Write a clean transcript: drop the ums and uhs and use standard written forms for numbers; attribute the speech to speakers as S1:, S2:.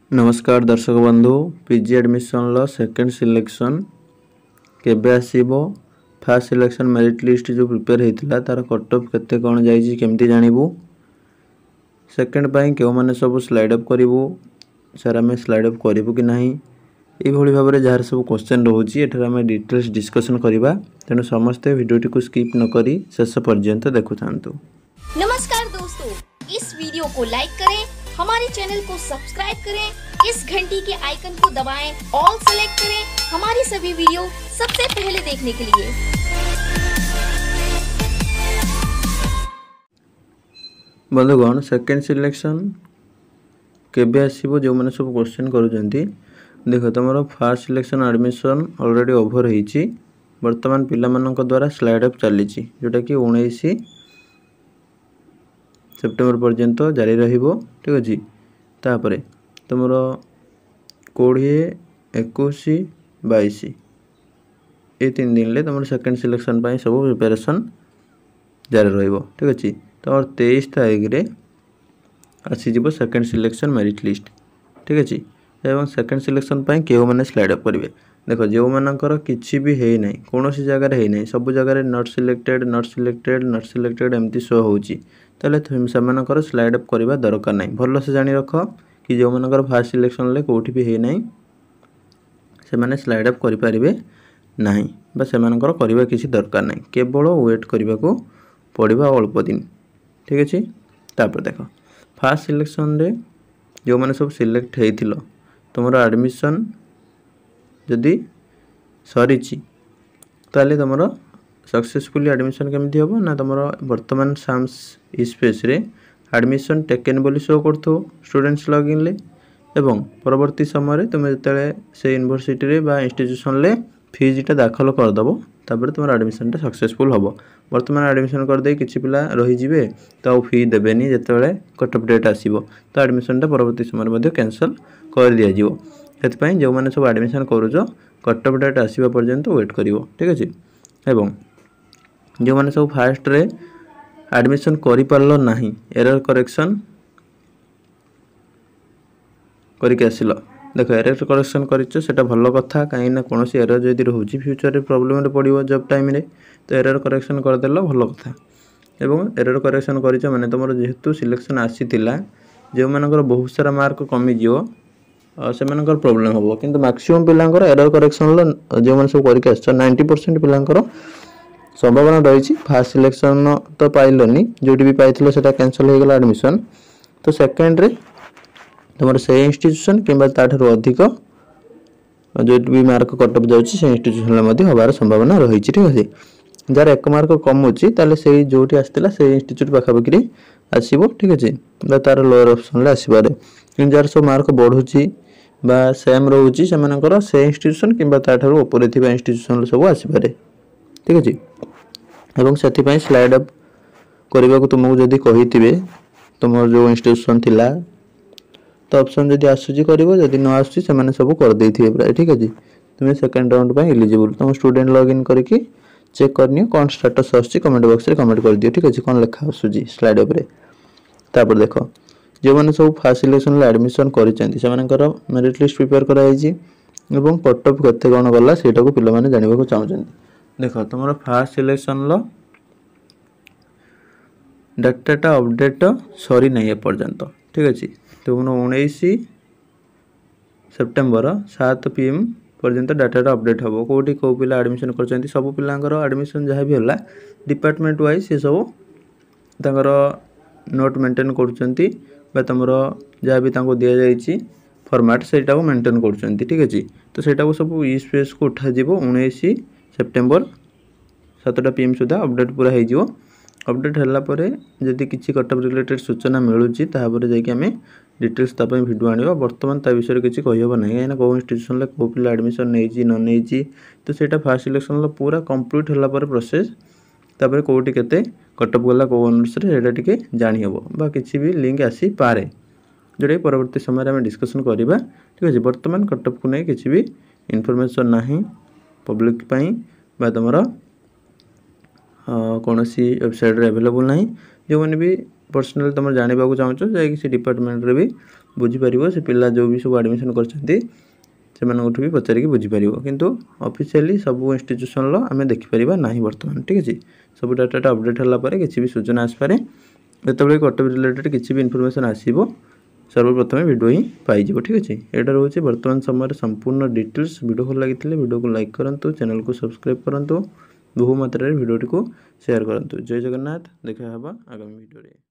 S1: नमस्कार दर्शक बंधु पीजी एडमिशन लो सेकंड सिलेक्शन केबे आसीबो फर्स्ट सिलेक्शन मेरिट लिस्ट जो प्रिपेयर हेतिला तार कट ऑफ केते कोन जाईची केमती जानिबू सेकंड पाई केउ माने सब स्लाइड अप करिवू सर हमें स्लाइड अप करिवू कि नाही ए भली भाबरे जार सब क्वेश्चन रहउची एठरा हमें डिटेल्स डिस्कशन करिबा तेनु समस्त वीडियो को स्किप न करी शेष पर्यंत देखु थांतु।
S2: नमस्कार दोस्तों, इस वीडियो को लाइक करें, हमारे चैनल को सब्सक्राइब करें, इस घंटी के आइकन को दबाएं, ऑल सेलेक्ट करें हमारी सभी वीडियो सबसे पहले देखने के लिए।
S1: बंधुगण सेकंड सिलेक्शन केबे आसीबो जो माने सब क्वेश्चन करूजंती देखो तुमरो first selection admission already over होईची वर्तमान पिला मानक द्वारा स्लाइड अप चलीची जोटा कि 19 सेप्टेम्बर पर्यंत जारी रहिबो ठीक अछि। तापरे तुमरो 20 21 22 ए 3 दिन ले तुमरो सेकंड सिलेक्शन पाई सब प्रिपरेशन जारी रहिबो ठीक अछि। तो 23 तारिख रे आसी जिवो सेकंड सिलेक्शन मेरिट लिस्ट ठीक अछि एवं सेकंड सिलेक्शन पाई केउ माने स्लाइड अप करिवे देखो जो मानकर किछि भी हेइ नै कोनोसी जगह रे हेइ नै सब जगह रे नॉट सिलेक्टेड एमती शो होउची तले से मानकर स्लाइड अप करिवा दरकार नै भलो से जानि रखो कि जो मानकर फर्स्ट सिलेक्शन ले कोठी भी हेइ नै से माने स्लाइड अप करि परिबे नाही बा से मानकर करिवा किछि दरकार नै केवल वेट करिवा को पड़िबा अल्प दिन ठीक अछि। तापर देखो फर्स्ट सिलेक्शन रे जो माने सब सिलेक्ट हेइथिलो तुमरो एडमिशन जदि सरीची ताले तुमरो सक्सेसफुली एडमिशन केमती होबो ना तुमरो वर्तमान साम्स स्पेस रे एडमिशन टेकन बोली शो करथो स्टूडेंट्स लॉगिन ले एवं परवर्ती समय रे तुम जतले से यूनिवर्सिटी रे बा इंस्टीट्यूशन ले फीस दाखल कर दबो तापर तुमरो एडमिशन टा सक्सेसफुल होबो वर्तमान एडमिशन कर दे किछि पिला रहि जिवे तो फी देबेनी जतले कट ऑफ डेट आसीबो तो एडमिशन टा परवर्ती समय रे मध्ये कैंसिल कर दिया जिवो एतपई जो माने सब एडमिशन करूजो कट ऑफ डेट आसीबा पर्यंत वेट करिवो ठीक अछि। एवं जो माने सब फास्ट रे एडमिशन करि पारलो नाही एरर करेक्शन करि के आसिलो देखो एरर करेक्शन करिचो सेटा भलो कथा काई ना कोनोसी एरर जदि रहउची फ्यूचर रे प्रॉब्लम रे पडिवो जॉब टाइम रे तो एरर करेक्शन कर देलो भलो कथा एवं एरर करेक्शन करिचो माने तमरो जेहेतु सिलेक्शन आसीतिला जे मानकर बहुत सारा मार्क कमी जिवो से मानकर प्रॉब्लम होबो किंतु मैक्सिमम पिलांकर एरर करेक्शन लो जे माने सब करिके आछो 90% पिलांकर संभावना रही फर्स्ट सिलेक्शन तो पाइलनी जोटी भी पाइथिलो सेटा कैंसिल हो गला एडमिशन तो सेकंड रे तुमर से इंस्टीट्यूशन किबा ताठरो अधिक जो भी मार्क कट ऑफ जाउची से इंस्टीट्यूशन ले मध्ये होबार संभावना रही ठीक अछि। जार एक मार्क कम होची ताले से जोटी आस्तिला से इंस्टीट्यूट पाखा बकरी आसीबो ठीक अछि बा तार लोअर ऑप्शन ले आसीबारे किन जार सो मार्क बढ़ुची बा सेम रहउची से मानकर से इंस्टीट्यूशन किबा ताठरो ऊपर थिबा इंस्टीट्यूशन सब आसीबारे ठीक अछि। एवं सेति पई स्लाइड अप करिबा को तुमको जदी कहितिबे तुमर जो इंस्टीट्यूशन थिला तो ऑप्शन जदी आसुची करिवो जदी न आसुची से माने सब कर देथिबे प्राय ठीक अछि। तुमे सेकंड राउंड पई एलिजिबल तुम स्टूडेंट लॉगिन करके चेक करनियो कोन स्टेटस आसुची कमेंट बॉक्स रे कमेंट कर दियो ठीक अछि कोन लेखा आसुची स्लाइड अप रे। तापर देखो जे माने सब फर्स्ट सिलेक्शन ले एडमिशन करिसेंती से मानकर मेरिट लिस्ट प्रिपेयर कराइची एवं कट ऑफ केते कोन गला सेटा को पिला माने जानिबा को चाहउछंती देखो तुमरो फर्स्ट सिलेक्शन लो डाटाटा अपडेट सरी नै पर्यंत ठीक अछि। तुमनो 19 सेप्टेम्बर 7 PM पर्यंत डाटाटा अपडेट हबो कोठी को पिला एडमिशन करचंती सब पिलांकर एडमिशन जहा भी होला डिपार्टमेंट वाइज से सब तांकर नोट मेंटेन करचंती बा तमरो जहा भी तांको दिया जाईची फॉर्मेट सेटा को मेंटेन करचंती ठीक अछि। तो सेटा को सब ई स्पेस को उठा जिवो 19 सेप्टेम्बर 7 PM सुधा अपडेट पूरा हे जिवो अपडेट हल्ला परे जदि किछि कट ऑफ रिलेटेड सूचना मिलुची ताहा परे जाय कि हमें डिटेल्स ता पई वीडियो आनिबा वर्तमान ता विषय किछि कहिबो नै ना को इंस्टीट्यूशन ले को पिला एडमिशन नैची न नैची तो सेटा फर्स्ट सिलेक्शन लो पूरा कंप्लीट हल्ला परे प्रोसेस तापर कोठी केते कट ऑफ गला को अनुसार एटा टिके जानि हबो बा किछि भी लिंक आसी पारे जोडे परवर्ती समय रे हम डिस्कशन करिबा ठीक अछि। वर्तमान कट ऑफ को नै किछि भी इंफॉर्मेशन नाही पब्लिक पई बा तमरा कोनोसी वेबसाइट रे अवेलेबल नाही जो माने भी पर्सनल तुम जानवा चाहो जाए डिपार्टमेंट रे भी बुझीपर से पिला जो भी सब एडमिशन करछंती सेमानकठू भी पचारिक बुझीपर किंतु ऑफिशियली सब इंस्टीट्यूशन आम देखिपर ना बर्तमान ठीक अच्छे सब डाटा अपडेट होगापर किसी भी सूचना आसपे जो कटअप रिलेटेड किसी भी इनफॉरमेशन आसो सर्वप्रथम वीडियो ही पाई ठीक अच्छे यहाँ रोचे बर्तमान समय संपूर्ण डिटेल्स वीडियो भल लगी वीडियो को लाइक करूँ चैनल को सब्सक्राइब करूँ बहु मात्रा वीडियो को शेयर करूँ। जय जगन्नाथ देखा आगामी वीडियो।